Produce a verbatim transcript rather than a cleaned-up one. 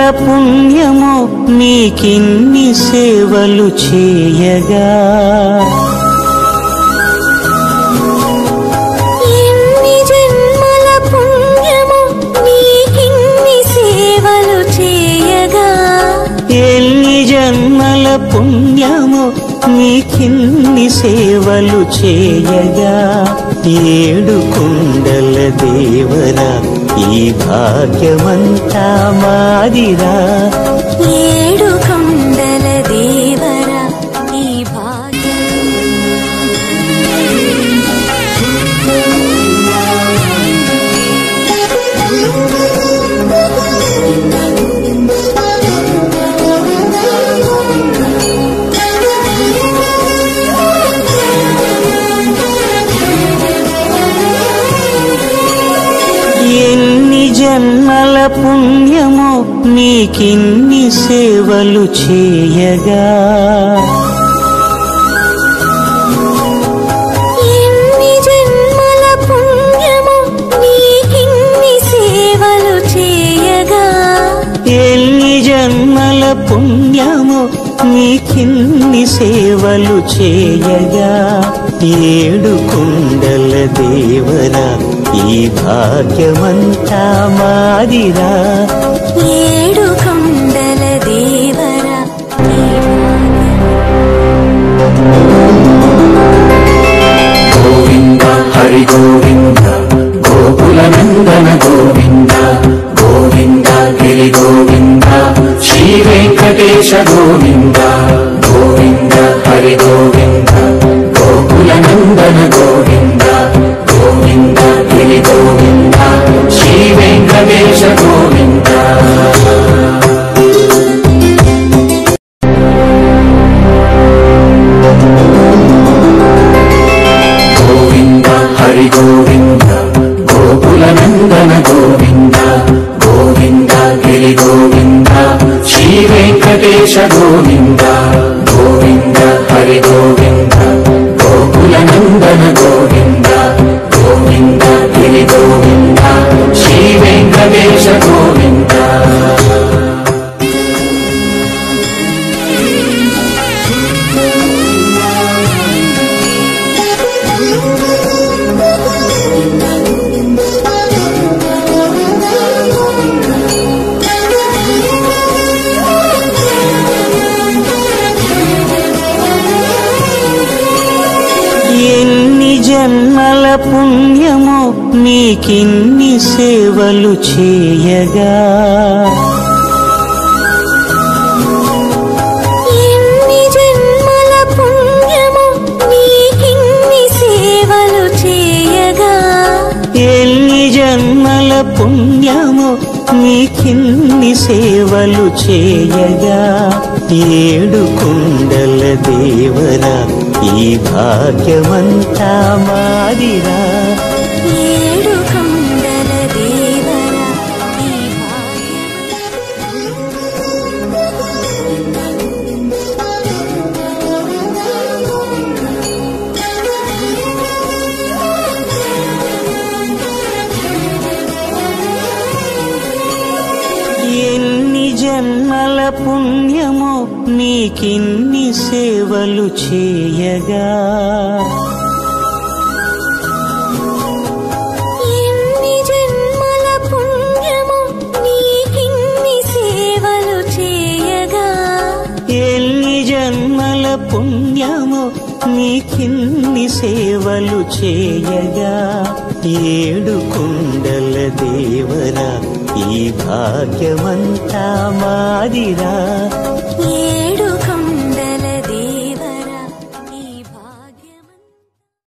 పుణ్యము నీకిన్ని సేవలు చేయగా ఎన్ని జన్మల పుణ్యము నీకిన్ని సేవలు చేయగా ఎన్ని జన్మల పుణ్యము నీకిన్ని సేవలు చేయగా ఏడు కొండల దేవరా ఈ భాగ్యమంతా మాదిరా ఏడు కొండల దేవరా ఈ భాగ్యం ఎన్ని జన్మల పుణ్యము నీకిన్ని సేవలు చేయగా ఎన్ని జన్మల పుణ్యము నీకిన్ని సేవలు చేయగా ఎన్ని జన్మల పుణ్యము నీకిన్ని సేవలు చేయగా ఏడు కొండల దేవరా ఈ భాగ్యమంతా మాదిరా ఏడు కొండల దేవరా ఈ గోవింద హరి గోవింద గోకుల నందన గోవింద గోవింద గిరి గోవింద శ్రీ వెంకటేశ గోవింద గోవింద హరి గోవింద గోకుల నందన గోవింద గోవింద గిరి గోవింద శ్రీ వెంకటేశ గోవింద గోవింద హరి గోవింద గోకుల నందన గోవింద గోవింద గిరి గోవింద శ్రీ వెంకటేశ గోవింద గోవింద హరి గోవింద గోకుల నందన గోవింద గోవింద గిరి గోవింద శ్రీ వెంకటేశ గోవింద ఎన్ని జన్మల పుణ్యము నీకిన్ని సేవలు చేయగా ఎన్ని జన్మల పుణ్యము నీకిన్ని సేవలు చేయగా ఎన్ని జన్మల పుణ్యము నీకిన్ని సేవలు చేయగా ఏడు కొండల దేవరా ఈ భాగ్యమంతా మాదిరా ఏడు కొండల దేవరా ఈ ఎన్ని జన్మల పుణ్యము నీకిన్ని సేవలు చేయగా ఎన్ని జన్మల పుణ్యము నీకిన్ని సేవలు చేయగా ఎన్ని జన్మల పుణ్యము నీకిన్ని సేవలు చేయగా ఏడు కొండల దేవరా ఈ భాగ్యమంతా మాదిరా ఏ